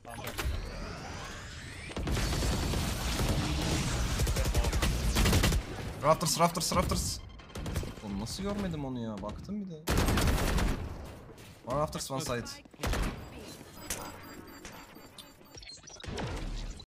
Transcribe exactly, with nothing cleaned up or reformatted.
Rafters, Rafters, Rafters. Oğlum nasıl görmedim onu ya? Baktım bir de. One Rafters, one side.